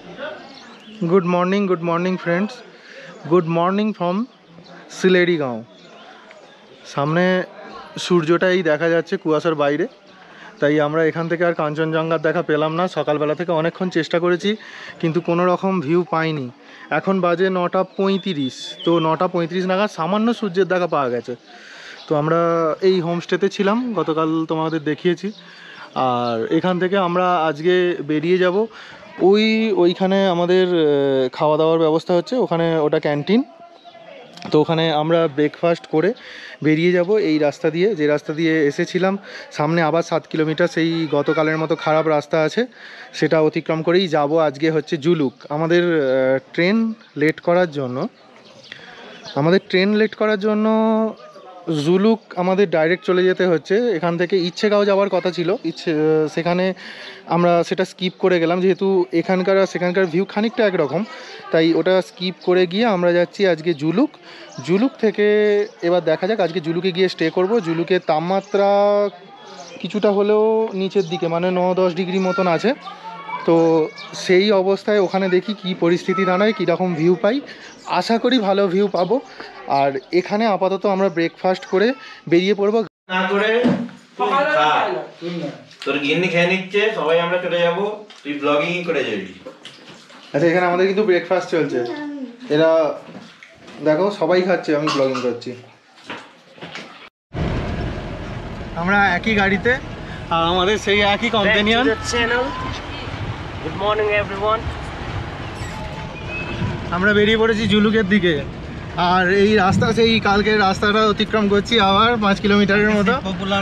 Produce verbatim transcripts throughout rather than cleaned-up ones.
Good morning good morning friends good morning from Sillery Gaon. সামনে সূর্যটাই দেখা যাচ্ছে কুয়াশার বাইরে, তাই আমরা এখান থেকে আর কাঞ্চনজঙ্ঘার দেখা পেলাম না। সকালবেলা থেকে অনেকক্ষণ চেষ্টা করেছি কিন্তু কোনো রকম ভিউ পাইনি। এখন বাজে নটা পঁয়ত্রিশ, তো নটা পঁয়ত্রিশ নাগাদ সামান্য সূর্যের দেখা পাওয়া গেছে। তো আমরা এই হোমস্টেতে ছিলাম, গতকাল তোমাদের দেখিয়েছি। আর এখান থেকে আমরা আজকে বেরিয়ে যাব। ওই ওইখানে আমাদের খাওয়া দাওয়ার ব্যবস্থা হচ্ছে, ওখানে ওটা ক্যান্টিন। তো ওখানে আমরা ব্রেকফাস্ট করে বেরিয়ে যাব এই রাস্তা দিয়ে, যে রাস্তা দিয়ে এসেছিলাম। সামনে আবার সাত কিলোমিটার সেই গতকালের মতো খারাপ রাস্তা আছে, সেটা অতিক্রম করেই যাব। আজকে হচ্ছে জুলুক। আমাদের ট্রেন লেট করার জন্য আমাদের ট্রেন লেট করার জন্য জুলুক আমাদের ডাইরেক্ট চলে যেতে হচ্ছে। এখান থেকে ইচ্ছেগাঁও যাওয়ার কথা ছিল, ইচ্ছে সেখানে আমরা সেটা স্কিপ করে গেলাম, যেহেতু এখানকার আর সেখানকার ভিউ খানিকটা একরকম, তাই ওটা স্কিপ করে গিয়ে আমরা যাচ্ছি আজকে জুলুক। জুলুক থেকে এবার দেখা যাক, আজকে জুলুকে গিয়ে স্টে করব। জুলুকের তাপমাত্রা কিছুটা হলেও নিচের দিকে, মানে ন দশ ডিগ্রি মতন আছে। তো সেই অবস্থায় ওখানে দেখি কি পরিস্থিতি দাঁড়ায়, কীরকম ভিউ পাই। আশা করি ভালো ভিউ পাবো। আর এখানে আপাতত আমরা ব্রেকফাস্ট করে বেরিয়ে পড়বো। না করে তোর গিন্নি খেয়ে নিচ্ছে, সবাই আমরা চলে যাবো, তুই ব্লগিং করে যাবি। আচ্ছা, এখানে আমাদের কিন্তু ব্রেকফাস্ট চলছে। এরা দেখো সবাই খাচ্ছে, আমি ব্লগিং করছি। আমরা একই গাড়িতে, আর আমাদের সেই একই কম্পেনিয়ন। Good morning everyone. আমরা বেরিয়ে পড়েছি জুলুকের দিকে। আর এই রাস্তা সেই কালকের রাস্তাটা অতিক্রম করছি আবার পাঁচ কিলোমিটারের মতো। पॉपुलर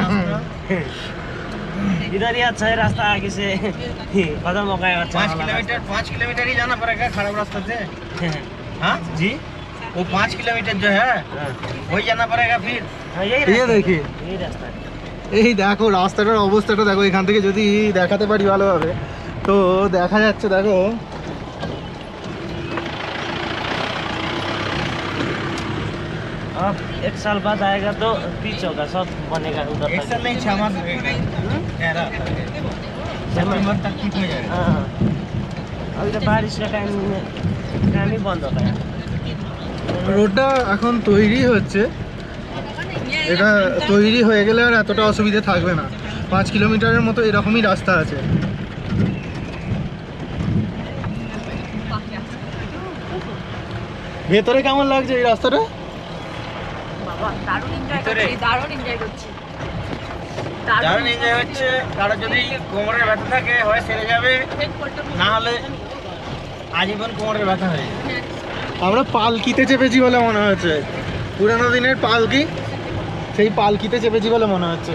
इधर ही अच्छा है रास्ता, आगे से खत्म हो गया। पाँच किलोमीटर पाँच किलोमीटर ही जाना पड़ेगा खराब रास्ता से। हाँ जी, वो पाँच किलोमीटर जो है वही जाना पड़ेगा फिर। हाँ, यही ये रास्ता है, देखिए, यही रास्ता है। এই দেখো রাস্তাটার অবস্থাটা দেখো। এখান থেকে যদি দেখাতে পারি ভালোভাবে, তো দেখা যাচ্ছে দেখো अब एक साल बाद आएगा तो पिच होगा, सब बनेगा उधर एक साल नहीं छह माह लगेगा। सितंबर तक ठीक हो जाएगा। हाँ, अभी तो बारिश का टाइम टाइम ही बंद होता है। রোডটা এখন তৈরি হচ্ছে। এটা তৈরি হয়ে গেলে আর এতটা অসুবিধা থাকবে না। পাঁচ কিলোমিটারের মতো এরকমই রাস্তা আছে। ভেতরে কেমন লাগছে এই রাস্তাটা? দারুণ এনজয় করছি, দারুণ এনজয় করছি। দারুণ এনজয় হচ্ছে। কারো যদি কোমরের ব্যথা থাকে হয় সেরে যাবে, না হলে আজীবন কোমরের ব্যথা হয়ে যাবে। আমরা পালকিতে চেপেছি বলে মনে হচ্ছে, পুরানো দিনের পালকি, সেই পালকিতে চেপেছি বলে মনে হচ্ছে।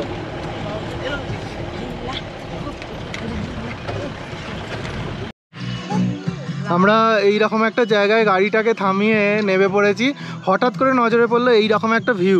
আমরা এইরকম একটা জায়গায় গাড়িটাকে থামিয়ে নেমে পড়েছি। হঠাৎ করে নজরে পড়লো এইরকম একটা ভিউ।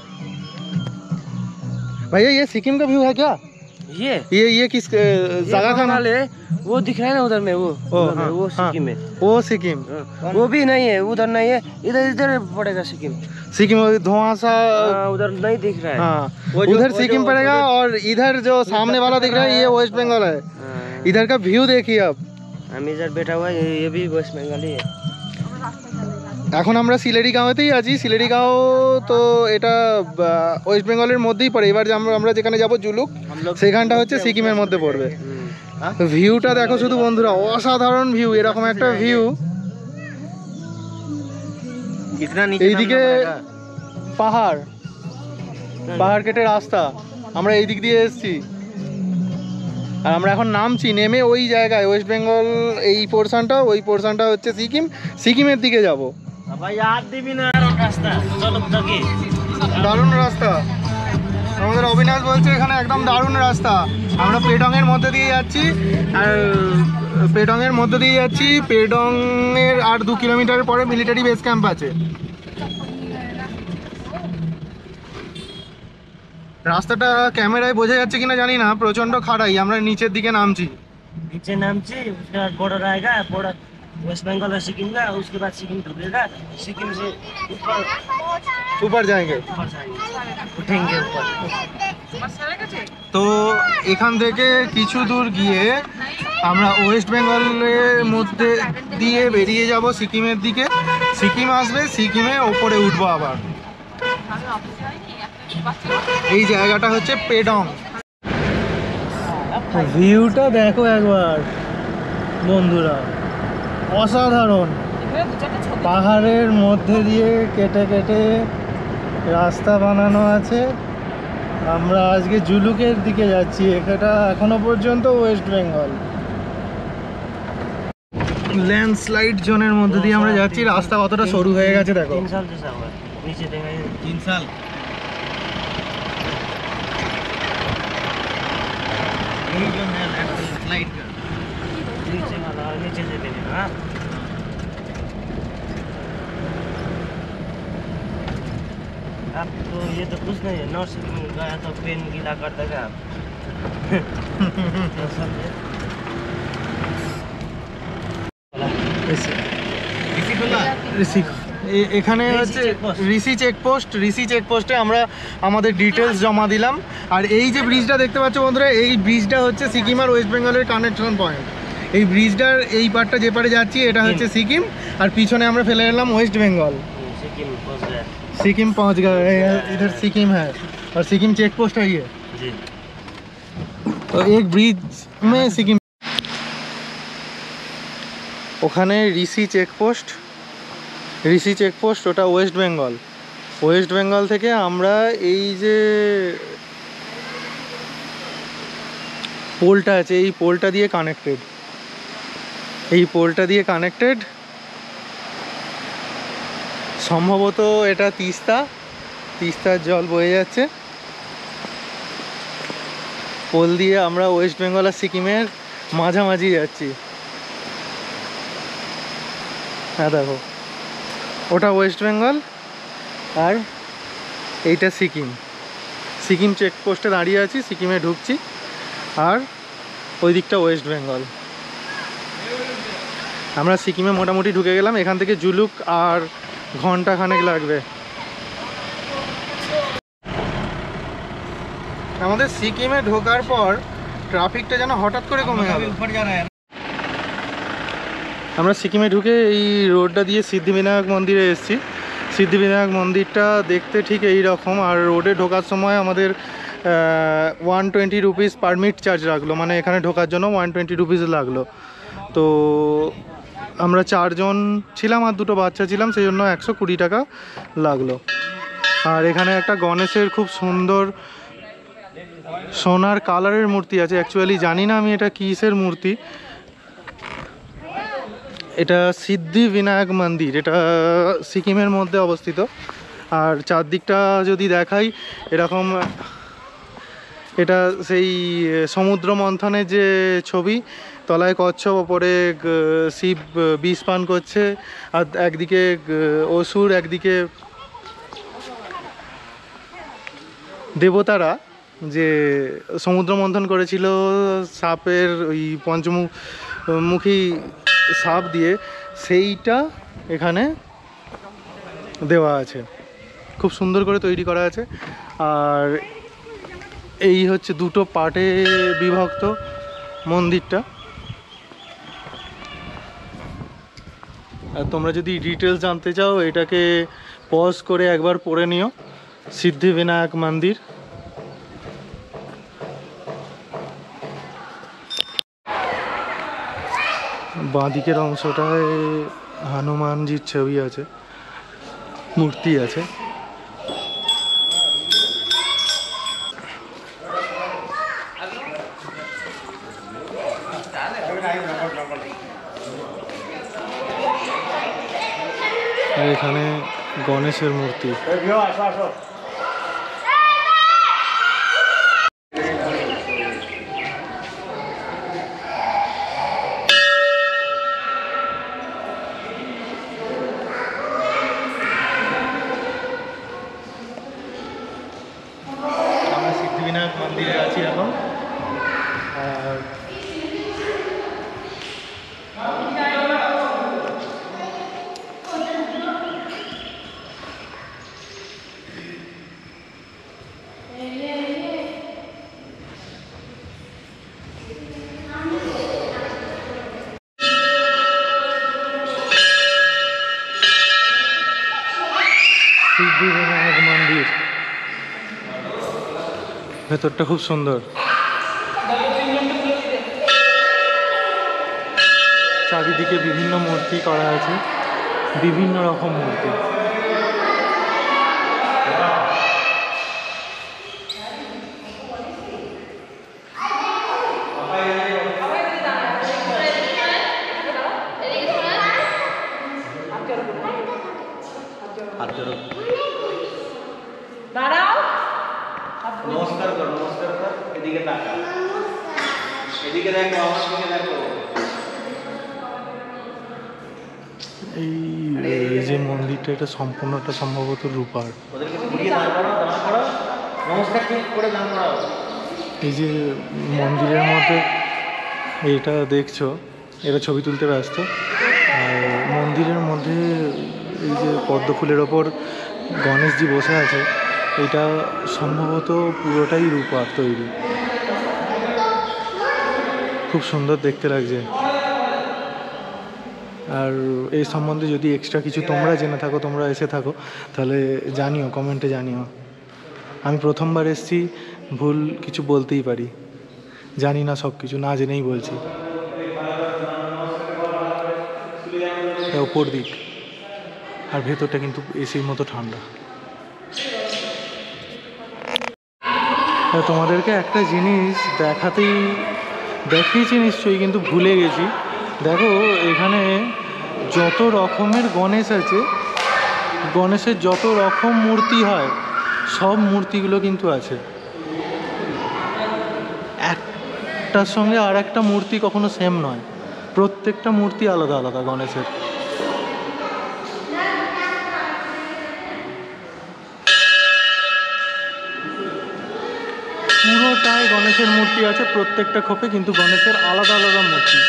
भैया ये सिक्किम का व्यू है क्या? ये ये ये किस जगह का नाम? है? वो दिख रहा है ना उधर में, वो ओ, उधर में, हाँ, वो हाँ, सिक्किम है। वो सिक्किम, हाँ, वो भी नहीं है, उधर नहीं है, इधर इधर पड़ेगा सिक्किम। सिक्किम धुआंसा। हाँ, उधर नहीं दिख रहा है। हाँ, वो जो- उधर वो सिक्किम जो- पड़ेगा, और इधर जो सामने वाला दिख रहा है ये वेस्ट बंगाल है। हाँ, इधर का व्यू देखिए आप। हम इधर बैठा हुआ है, ये ये भी वेस्ट बंगाल ही है। এখন আমরা সিলেড়ি গাঁওতেই আছি। সিলেড়ি গাঁও তো এটা ওয়েস্ট বেঙ্গলের মধ্যেই পড়ে। এবার যে আমরা আমরা যেখানে যাব জুলুক, সেখানটা হচ্ছে সিকিমের মধ্যে পড়বে। ভিউটা দেখো শুধু বন্ধুরা, অসাধারণ ভিউ। এরকম একটা ভিউ। कितना नीचे এইদিকে नामना पड़ेगा? পাহাড়, পাহাড় কেটে রাস্তা। আমরা এই দিক দিয়ে এসেছি, আর আমরা এখন নামছি। নেমে ওই জায়গায় ওয়েস্ট বেঙ্গল এই পোর্শনটা, ওই পোর্শনটা হচ্ছে সিকিম। সিকিমের দিকে যাব। भाई याद दिबी ना रास्ता, चलो तक দারুণ রাস্তা। আমাদের অবিনাশ বলছে এখানে একদম দারুণ রাস্তা। আমরা পেডংয়ের মধ্যে দিয়ে যাচ্ছি, আর পেডংয়ের মধ্যে দিয়ে যাচ্ছি। পেডংয়ের আর দু কিলোমিটার পরে মিলিটারি বেস ক্যাম্প আছে। রাস্তাটা ক্যামেরায় বোঝা যাচ্ছে কিনা জানি না, প্রচণ্ড খাড়াই। আমরা নিচের দিকে নামছি। नीचे नामची, उसके बाद बॉर्डर आएगा, बॉर्डर वेस्ट बंगाल और सिक्किम का, उसके बाद सिक्किम ढूंढेगा, सिक्किम से ऊपर ऊपर जाएंगे। ऊपर जाएंगे, उठेंगे ऊपर। তো এখান থেকে কিছু দূর গিয়ে আমরা ওয়েস্ট বেঙ্গলের মধ্যে দিয়ে বেরিয়ে যাব সিকিমের দিকে। সিকিম আসবে, সিকিমে ওপরে উঠবো আবার। এই জায়গাটা হচ্ছে পেডং। ভিউটা দেখো একবার বন্ধুরা, অসাধারণ। পাহাড়ের মধ্যে দিয়ে কেটে কেটে রাস্তা বানানো আছে। আমরা আজকে জুলুকের দিকে যাচ্ছি, এটা এখনো পর্যন্ত ওয়েস্ট বেঙ্গল। ল্যান্ডস্লাইড জোনের মধ্যে দিয়ে আমরা যাচ্ছি। রাস্তা কতটা সরু হয়ে গেছে দেখো। तीन साल जैसा हुआ नीचे देखा तीन साल यही जो है लैंडस्लाइड का नीचे वाला और नीचे से देखेगा। हाँ आप तो ये तो कुछ नहीं है, नॉर्थ सिक्किम गया तो पेन गीला कर देगा आप। तो समझे? किसी को ना ঋষি এ- এখানে হচ্ছে চেকপোস্ট। ঋষি চেকপোস্ট। ঋষি চেকপোস্টে আমরা আমাদের ডিটেলস জমা দিলাম। আর এই যে ব্রিজটা দেখতে পাচ্ছ বন্ধুরা, এই ব্রিজটা হচ্ছে সিকিম আর ওয়েস্ট বেঙ্গলের কানেকশন পয়েন্ট। এই ব্রিজটার এই পারটা যে পারে যাচ্ছি এটা হচ্ছে সিকিম, আর পিছনে আমরা ফেলে এলাম ওয়েস্ট বেঙ্গল। सिक्किम पहुंच गया। सिक्किम पहुंच गए, इधर सिक्किम है और सिक्किम चेक पोस्ट है ये। जी तो एक ब्रिज में सिक्किम। ওখানে ঋষি চেকপোস্ট, ঋষি চেকপোস্ট ওটা ওয়েস্ট বেঙ্গল। ওয়েস্ট বেঙ্গল থেকে আমরা এই যে পোলটা আছে, এই পোলটা দিয়ে কানেক্টেড, এই পোলটা দিয়ে কানেক্টেড। সম্ভবত এটা তিস্তা, তিস্তার জল বয়ে যাচ্ছে। পোল দিয়ে আমরা ওয়েস্ট বেঙ্গল আর সিকিমের মাঝামাঝি যাচ্ছি। হ্যাঁ দেখো, ওটা ওয়েস্ট বেঙ্গল আর এইটা সিকিম। সিকিম চেকপোস্টে দাঁড়িয়ে আছি, সিকিমে ঢুকছি, আর ওই দিকটা ওয়েস্ট বেঙ্গল। আমরা সিকিমে মোটামুটি ঢুকে গেলাম। এখান থেকে জুলুক আর ঘন্টা খানেক লাগবে। আমাদের সিকিমে ঢোকার পর ট্রাফিকটা যেন হঠাৎ করে কমে গেল। ऊपर जा रहा है আমরা সিকিমে ঢুকে এই রোডটা দিয়ে সিদ্ধিবিনায়ক মন্দিরে এসেছি। সিদ্ধিবিনায়ক মন্দিরটা দেখতে ঠিক এই রকম। আর রোডে ঢোকার সময় আমাদের one twenty rupees permit charge লাগলো, মানে এখানে ঢোকার জন্য ওয়ান টোয়েন্টি রুপিস লাগলো। তো আমরা চারজন ছিলাম আর দুটো বাচ্চা ছিলাম, সেই জন্য একশো কুড়ি টাকা লাগলো। আর এখানে একটা গণেশের খুব সুন্দর সোনার কালারের মূর্তি আছে। অ্যাকচুয়ালি জানি না আমি এটা কিসের মূর্তি। এটা সিদ্ধি বিনায়ক মন্দির, এটা সিকিমের মধ্যে অবস্থিত। আর চারদিকটা যদি দেখাই এরকম, এটা সেই সমুদ্র মন্থনের যে ছবি, তলায় কচ্ছপ, ওপরে শিব বিষ পান করছে, আর একদিকে অসুর, একদিকে দেবতারা যে সমুদ্র মন্থন করেছিল সাপের ওই পঞ্চমুখী সাপ দিয়ে, সেইটা এখানে দেওয়া আছে। খুব সুন্দর করে তৈরি করা আছে। আর এই হচ্ছে দুটো পার্টে বিভক্ত মন্দিরটা। আর তোমরা যদি ডিটেলস জানতে চাও এটাকে পজ করে একবার পড়ে নিও, সিদ্ধিবিনায়ক মন্দির। বাঁদিকের অংশটায় হনুমানজির ছবি আছে, মূর্তি আছে। আর এখানে গণেশের মূর্তি। আমরা সিদ্ধিবিনায়ক মন্দিরে আছি এখন। আর সিদ্ধিবিনায়ক মন্দির, ভেতরটা খুব সুন্দর। চারিদিকে বিভিন্ন মূর্তি করা আছে, বিভিন্ন রকম মূর্তি। নমস্কার কর, নমস্কার কর, এদিকে তাকা, এদিকে দেখো, আমার দিকে দেখো। এই এই যে মন্দিরটা, এটা সম্পূর্ণটা সম্ভবত রূপার। ওদেরকে ঘুরিয়ে দাঁড় করাও, দাঁড় করাও, নমস্কার ঠিক করে দাঁড় করাও। এই যে মন্দিরের মধ্যে এইটা দেখছো, এরা ছবি তুলতে ব্যস্ত। আর মন্দিরের মধ্যে এই যে পদ্ম ফুলের ওপর গণেশজি বসে আছে, এটা সম্ভবত পুরোটাই রূপার তৈরি। খুব সুন্দর দেখতে লাগছে। আর এই সম্বন্ধে যদি এক্সট্রা কিছু তোমরা জেনে থাকো, তোমরা এসে থাকো, তাহলে জানিও, কমেন্টে জানিও। আমি প্রথমবার এসেছি, ভুল কিছু বলতেই পারি, জানি না সব কিছু, না জেনেই বলছি। এটা ওপর দিক, আর ভেতরটা কিন্তু এসির মতো ঠান্ডা। তোমাদেরকে একটা জিনিস দেখাতেই দেখিয়েছি নিশ্চয়ই, কিন্তু ভুলে গেছি। দেখো এখানে যত রকমের গণেশ আছে, গণেশের যত রকম মূর্তি হয়, সব মূর্তিগুলো কিন্তু আছে। একটার সঙ্গে আর একটা মূর্তি কখনো সেম নয়, প্রত্যেকটা মূর্তি আলাদা আলাদা গণেশের। পুরোটাই গণেশের মূর্তি আছে, প্রত্যেকটা খোপে কিন্তু গণেশের আলাদা আলাদা মূর্তি।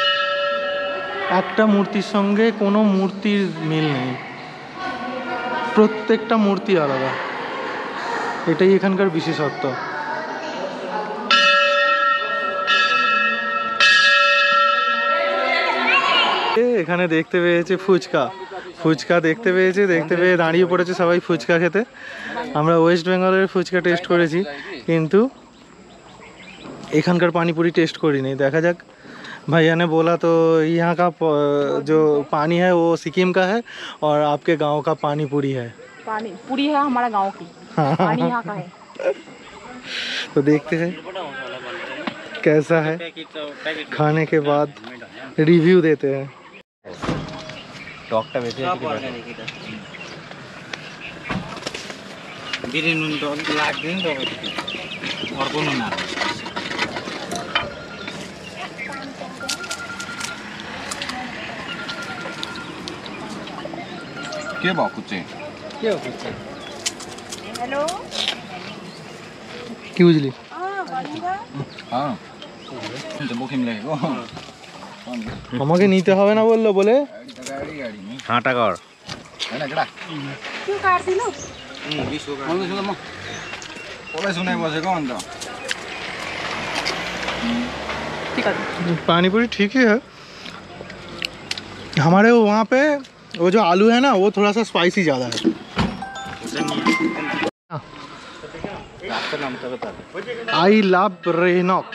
একটা মূর্তির সঙ্গে কোনো মূর্তির মিল নেই, প্রত্যেকটা মূর্তি আলাদা। এটাই এখানকার বিশেষত্ব। এখানে দেখতে পেয়েছে ফুচকা, ফুচকা দেখতে পেয়েছে, দেখতে পেয়ে দাঁড়িয়ে পড়েছে সবাই ফুচকা খেতে। আমরা ওয়েস্ট বেঙ্গলের ফুচকা টেস্ট করেছি, কিন্তু এখানকার पानीपुरी टेस्ट करिনি। দেখা যাক, भैया ने बोला तो यहाँ का जो पानी है वो सिक्किम का है और आपके गांव का पानी पूरी है। पानी पूरी है हमारा गांव की, पानी यहाँ का है। तो देखते हैं कैसा है, खाने के बाद रिव्यू देते हैं। টকটা বেশি আছে বিরি নুন টক লাগবে তো আর কোনো না কে বাকুছে কে বাকুছে हेलो কি বুঝলি? हां बढ़िया। হ্যাঁ তো বুকিং লাগবে আমাকে নিতে হবে না বললো বলে গাড়ি গাড়ি হাঁটা কর है ना कड़ा क्यों काट दिलो? हम्म बीस का बोल सुनो म बोले सुने बसेको अन्त ठीक है, पानी पूरी ठीक ही है। हमारे वहाँ पे वो जो आलू है ना, वो थोड़ा सा स्पाइसी ज़्यादा है। রাস্তার নামটা বতা আই লাভ রেনক।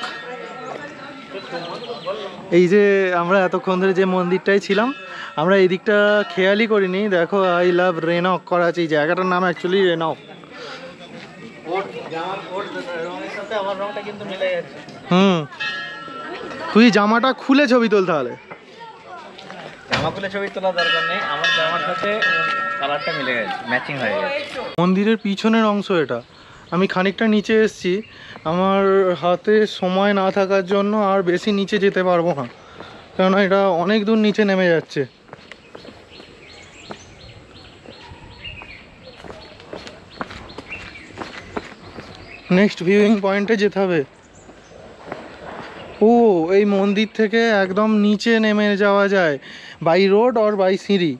এই যে আমরা এতক্ষণ ধরে যে মন্দিরটাই ছিলাম, আমরা এই দিকটা খেয়ালই করিনি। দেখো আই লাভ রেনক করা আছে, এই জায়গাটার নাম অ্যাকচুয়ালি রেনক। কোট জামা কোট রঙের সাথে আমার রংটা কিন্তু মিলে যাচ্ছে। হুম, তুই জামাটা খুলে ছবি তোল তাহলে। জামা খুলে ছবি তোলা দরকার নেই, আমার জামার সাথে কালারটা মিলে গেছে, ম্যাচিং হয়ে গেছে। মন্দিরের পিছনের অংশ এটা। আমি খানিকটা নিচে এসেছি, আমার হাতে সময় না থাকার জন্য আর বেশি নিচে যেতে পারবো না, কেননা এটা অনেক দূর নিচে নেমে যাচ্ছে। নেক্সট ভিউইং পয়েন্টে যেতে হবে। ও এই মন্দির থেকে একদম নিচে নেমে যাওয়া যায় বাই রোড আর বাই সিঁড়ি।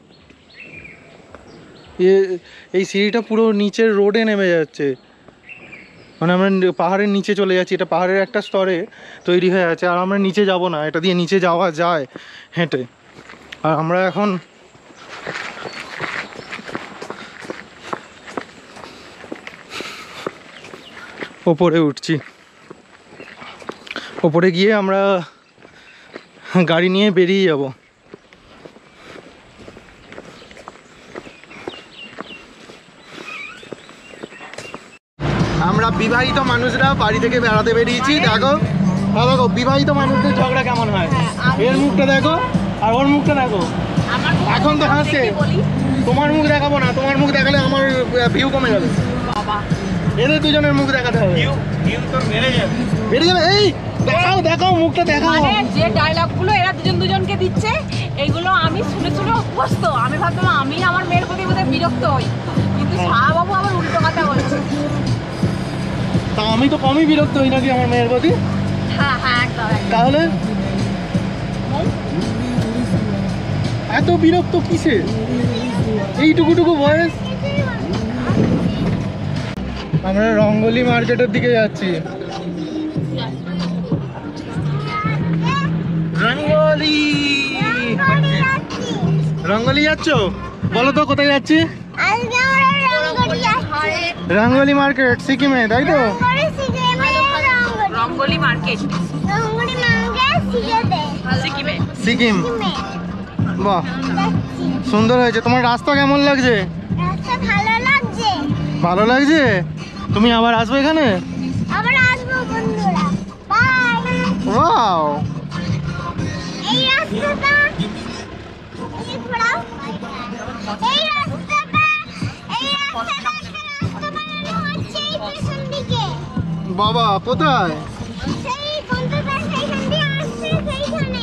এই সিঁড়িটা পুরো নিচের রোডে নেমে যাচ্ছে, মানে আমরা পাহাড়ের নিচে চলে যাচ্ছি। এটা পাহাড়ের একটা স্তরে তৈরি হয়ে আছে, আর আমরা নিচে যাব না, এটা দিয়ে নিচে যাওয়া যায় হেঁটে। আর আমরা এখন ওপরে উঠছি। ওপরে গিয়ে আমরা গাড়ি নিয়ে বেরিয়ে যাব। আমরা বিবাহিত মানুষরা বাড়ি থেকে বেড়াতে বেরিয়েছি। দেখো হ্যাঁ দেখো বিবাহিত মানুষদের ঝগড়া কেমন হয়। এর মুখটা দেখো আর ওর মুখটা দেখো। এখন তো হাসছে, তোমার মুখ দেখাবো না, তোমার মুখ দেখালে আমার ভিউ কমে যাবে। এদের দুজনের মুখ দেখাতে হবে, বেড়ে যাবে। এই দেখাও দেখাও মুখটা দেখাও। মানে যে ডায়লগগুলো এরা দুজন দুজনকে দিচ্ছে এইগুলো আমি শুনে শুনে অভ্যস্ত। আমি ভাবতাম আমি আমার মেয়ের প্রতি বোধহয় বিরক্ত হই, কিন্তু শাহবাবু আবার উল্টো কথা বলছে। তা আমি তো কমই বিরক্ত হই নাকি আমার মেয়ের প্রতি? হ্যাঁ হ্যাঁ একদম একদম। তাহলে এত বিরক্ত কিসে? এইটুকুটুকু বয়স। আমরা রঙ্গলি মার্কেটের দিকে যাচ্ছি। রঙ্গলি রঙ্গলি যাচ্ছ? বলো তো কোথায় যাচ্ছি? রঙ্গলি মার্কেট সিকিমে, তাই তো? রঙ্গলি মার্কেট সিকিমে। সিকিম, বাহ সুন্দর হয়েছে। তোমার রাস্তা কেমন লাগছে? ভালো লাগছে। ভালো লাগছে? তুমি আবার আসবে এখানে? আবার আসবো বন্ধুরা। বাই। ওয়াও, এই রাস্তাটা এই ঘোরাও। এই রাস্তাটা এই রাস্তাটা রাস্তা বানানো হচ্ছে এই পেছন দিকে। বাবা কোথায়? সেই বন্ধুরা সেইখান দিয়ে আসছে সেইখানে।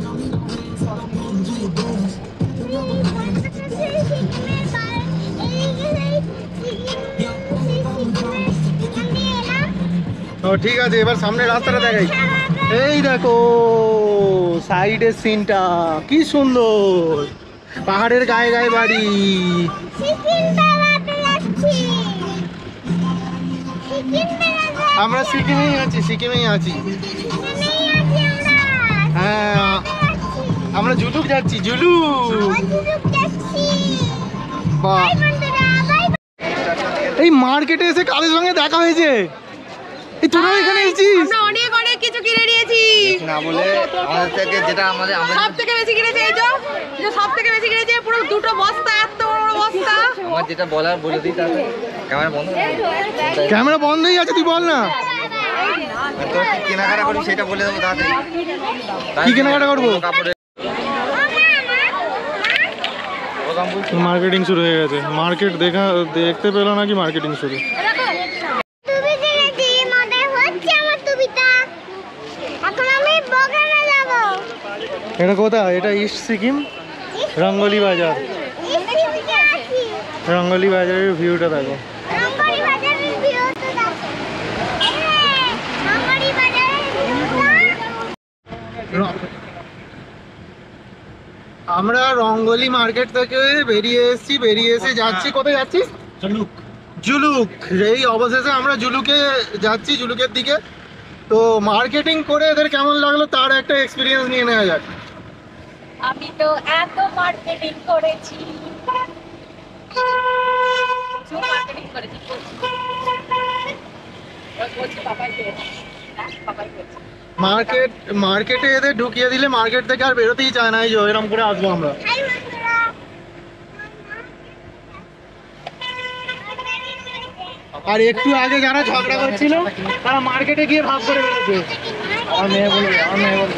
ও ঠিক আছে, এবার সামনে রাস্তাটা দেখাই। এই দেখো সাইডের সিনটা কি সুন্দর, পাহাড়ের গায়ে গায়ে বাড়ি। আমরা সিকিমেই আছি, সিকিমেই আছি। হ্যাঁ আমরা জুলুক যাচ্ছি, জুলুক। বাহ, এই মার্কেটে এসে কাদের সঙ্গে দেখা হয়েছে? এই তোরা এখানে এসেছিস? আমরা অনেক অনেক কিছু কিনে নিয়েছি। না বলে আমাদের থেকে যেটা আমাদের সব থেকে বেশি কিনেছে এই যে সব থেকে বেশি কিনেছে পুরো দুটো বস্তা, এত বড় বস্তা। আমার যেটা বলার বলে দিই, তাহলে ক্যামেরা বন্ধ। ক্যামেরা বন্ধই আছে, তুই বল না তোর কি কেনাকাটা করি সেটা বলে দেবো তাড়াতাড়ি। কি কেনাকাটা করবো? কাপড়ের মার্কেটিং শুরু হয়ে গেছে। মার্কেট দেখা দেখতে পেলো নাকি মার্কেটিং শুরু। তুমি কিনেছি মনে হচ্ছে আমার টুপিটা। এখন আমি বগানে যাব। এটা কোথায়? এটা ইস্ট সিকিম রঙ্গলি বাজার। এই সিকিমে আছি। রঙ্গলি বাজারের ভিউটা দেখো। রঙ্গলি বাজারের ভিউটা দেখো। হ্যাঁ, রঙ্গলি বাজারের ভিউটা। আমরা রঙ্গলি মার্কেট থেকে বেরিয়ে এসেছি, বেরিয়ে এসে যাচ্ছি কোথায় যাচ্ছি? জুলুক। জুলুক। এই অবশেষে আমরা জুলুকে যাচ্ছি, জুলুকের দিকে। তো মার্কেটিং করে এদের কেমন লাগলো তার একটা এক্সপিরিয়েন্স নিয়ে নেওয়া যাক। আমি তো এত মার্কেটিং করেছি, প্রচুর মার্কেটিং করেছি। বলছি বাবাই করেছি, বাবাই করেছি। মার্কেট মার্কেটে এদের ঢুকিয়ে দিলে মার্কেট থেকে আর বেরোতেই চায় না। এই যে এরকম করে আসবো আমরা। হাই বন্ধুরা। আর একটু আগে যারা ঝগড়া করছিল তারা মার্কেটে গিয়ে ভাগ করে বেরোচ্ছে। আমার মেয়ে বলবে, আমার মেয়ে বলবে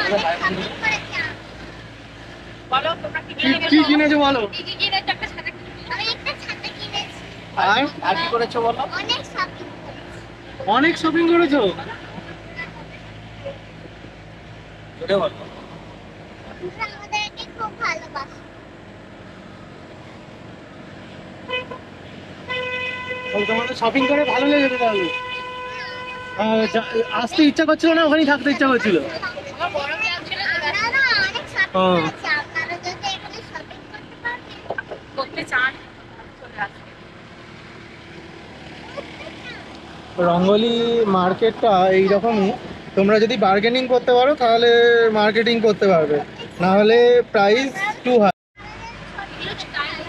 বলো তোমরা কি কি কি কিনেছো বলো। কি কি কিনেছো? একটা সাথে আমি একটা ছাতা কিনেছি। আর আর কি করেছো বলো? অনেক শপিং করেছি। অনেক শপিং করেছো? জোরে বলো। তোমরা আমাদেরকে খুব ভালোবাসো। তোমাদের শপিং করে ভালো লেগেছে তাহলে? আহ, যা- আসতে ইচ্ছা করছিল না, ওখানেই থাকতে ইচ্ছা করছিল? আমার বড় মেয়ে ছিল আমরা না অনেক শপিং ও। করেছি। আপনারা যদি এখানে শপিং করতে পারবেন। করতে চান চলে আসবে। রঙ্গলি মার্কেটটা এইরকমই। তোমরা যদি বার্গেনিং করতে পারো তাহলে মার্কেটিং করতে পারবে, না হলে প্রাইস টু হাই।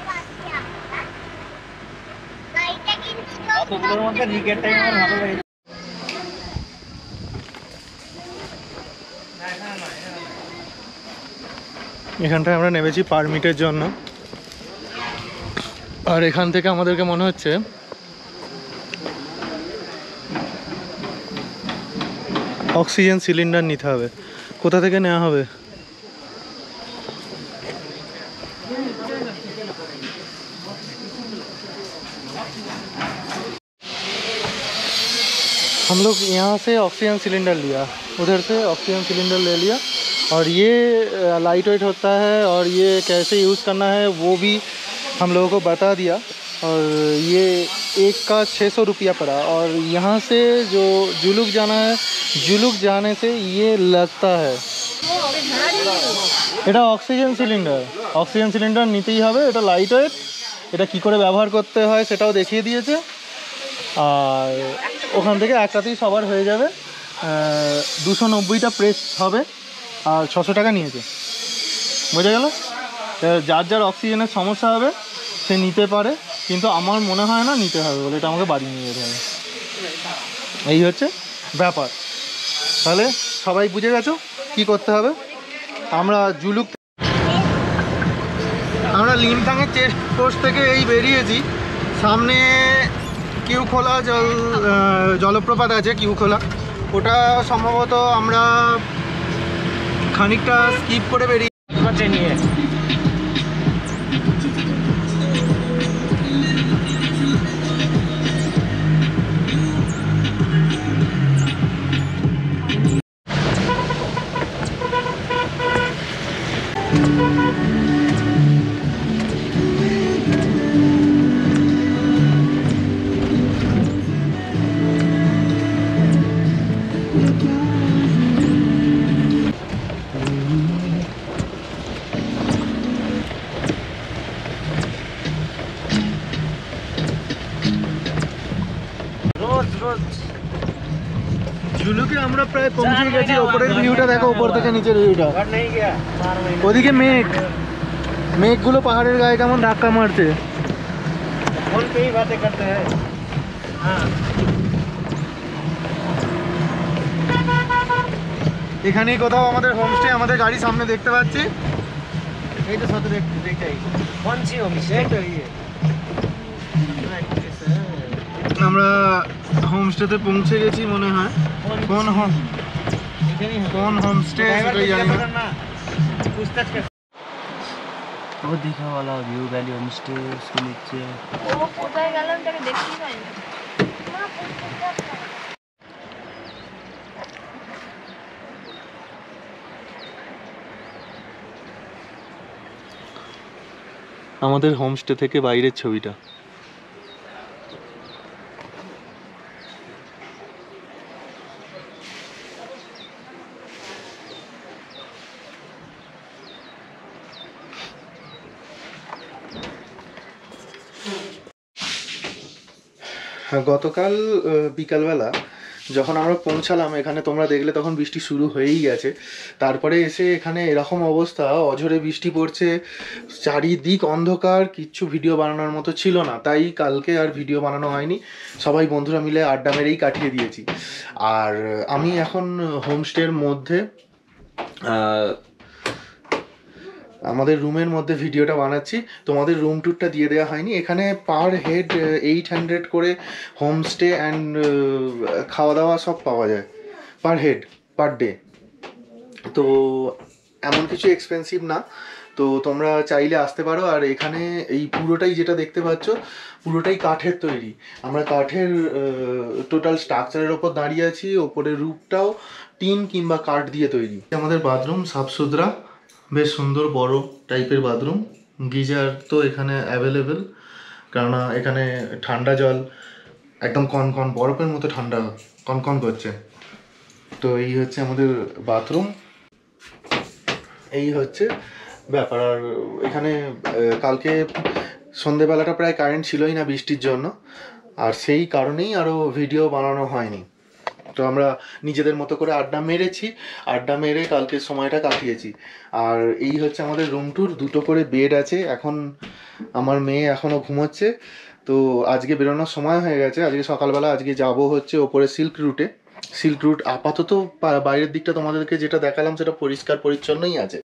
গাড়িটা কিন্তু অতগুলোর মধ্যে রিকেটটাই আমার ভালো লাগে। এখানটায় আমরা নেমেছি পারমিটের জন্য। আর এখান থেকে আমাদেরকে মনে হচ্ছে অক্সিজেন সিলিন্ডার নিতে হবে। কোথা থেকে নেওয়া হবে? हम लोग यहाँ से ऑक्सीजन सिलेंडर लिया, उधर से ऑक्सीजन सिलेंडर ले लिया, और ये लाइट वेट होता है और ये कैसे यूज़ करना है वो भी हम लोगों को बता दिया। और ये एक का छः सौ रुपया पड़ा। और यहाँ से जो जुलूक जाना है, जुलूक जाने से ये लगता है এটা অক্সিজেন সিলিন্ডার। অক্সিজেন সিলিন্ডার নিতেই হবে, এটা লাইট ওয়েট। এটা কী করে ব্যবহার করতে হয় সেটাও দেখিয়ে দিয়েছে। আর ওখান থেকে একটাতেই সবার হয়ে যাবে। দুশো নব্বইটা প্রেস হবে আর ছশো টাকা নিয়েছে। বোঝা গেল? যার যার অক্সিজেনের সমস্যা হবে সে নিতে পারে, কিন্তু আমার মনে হয় না নিতে হবে বলে, এটা আমাকে বাড়ি নিয়ে যেতে হবে। এই হচ্ছে ব্যাপার। তাহলে সবাই বুঝে গেছো কি করতে হবে। আমরা জুলুক আমরা লিমথাংয়ের চেক পোস্ট থেকে এই বেরিয়েছি। সামনে কিউ খোলা জল জলপ্রপাত আছে, কিউ খোলা। ওটা সম্ভবত আমরা খানিকটা স্কিপ করে বেরিয়ে নিয়ে জুলুকে আমরা প্রায় পৌঁছে গেছি। ওপরের ভিউটা দেখো, উপর থেকে নিচের ভিউটা। ওদিকে মেঘ, মেঘগুলো পাহাড়ের গায়ে কেমন ধাক্কা মারছে। এখানেই কোথাও আমাদের হোমস্টে। আমাদের গাড়ি সামনে দেখতে পাচ্ছি। এই তো সাথে দেখতে দেখতে আমরা হোমস্টেতে পৌঁছে গেছি মনে হয়। কোন হোম কোন হোমস্টে সেটাই জানি না। वो दिखा वाला व्यू वैली होम स्टे उसके नीचे ও কোথায় গেল তাকে দেখতেই পাই না। আমাদের হোমস্টে থেকে বাইরের ছবিটা। গতকাল বিকালবেলা যখন আমরা পৌঁছালাম এখানে, তোমরা দেখলে তখন বৃষ্টি শুরু হয়েই গেছে। তারপরে এসে এখানে এরকম অবস্থা, অঝরে বৃষ্টি পড়ছে, চারিদিক অন্ধকার, কিচ্ছু ভিডিও বানানোর মতো ছিল না। তাই কালকে আর ভিডিও বানানো হয়নি, সবাই বন্ধুরা মিলে আড্ডা মেরেই কাটিয়ে দিয়েছি। আর আমি এখন হোমস্টের মধ্যে আমাদের রুমের মধ্যে ভিডিওটা বানাচ্ছি। তোমাদের রুম ট্যুরটা দিয়ে দেওয়া হয়নি। এখানে পার হেড এইট হান্ড্রেড করে হোমস্টে অ্যান্ড খাওয়া দাওয়া সব পাওয়া যায় পার হেড পার ডে। তো এমন কিছু এক্সপেন্সিভ না, তো তোমরা চাইলে আসতে পারো। আর এখানে এই পুরোটাই যেটা দেখতে পাচ্ছ পুরোটাই কাঠের তৈরি। আমরা কাঠের টোটাল স্ট্রাকচারের ওপর দাঁড়িয়ে আছি। ওপরের রুফটাও টিন কিংবা কাঠ দিয়ে তৈরি। আমাদের বাথরুম সাফসুতরা, বেশ সুন্দর বড় টাইপের বাথরুম। গিজার তো এখানে অ্যাভেলেবেল, কেননা এখানে ঠান্ডা জল একদম কনকন বরফের মতো ঠান্ডা কনকন করছে। তো এই হচ্ছে আমাদের বাথরুম, এই হচ্ছে ব্যাপার। আর এখানে কালকে সন্ধেবেলাটা প্রায় কারেন্ট ছিলই না বৃষ্টির জন্য, আর সেই কারণেই আরও ভিডিও বানানো হয়নি। তো আমরা নিজেদের মতো করে আড্ডা মেরেছি, আড্ডা মেরে কালকে সময়টা কাটিয়েছি। আর এই হচ্ছে আমাদের রুম ট্যুর। দুটো করে বেড আছে। এখন আমার মেয়ে এখনও ঘুমোচ্ছে। তো আজকে বেরোনোর সময় হয়ে গেছে। আজকে সকালবেলা আজকে যাব হচ্ছে ওপরে সিল্ক রুটে। সিল্ক রুট আপাতত বাইরের দিকটা তোমাদেরকে যেটা দেখালাম সেটা পরিষ্কার পরিচ্ছন্নই আছে।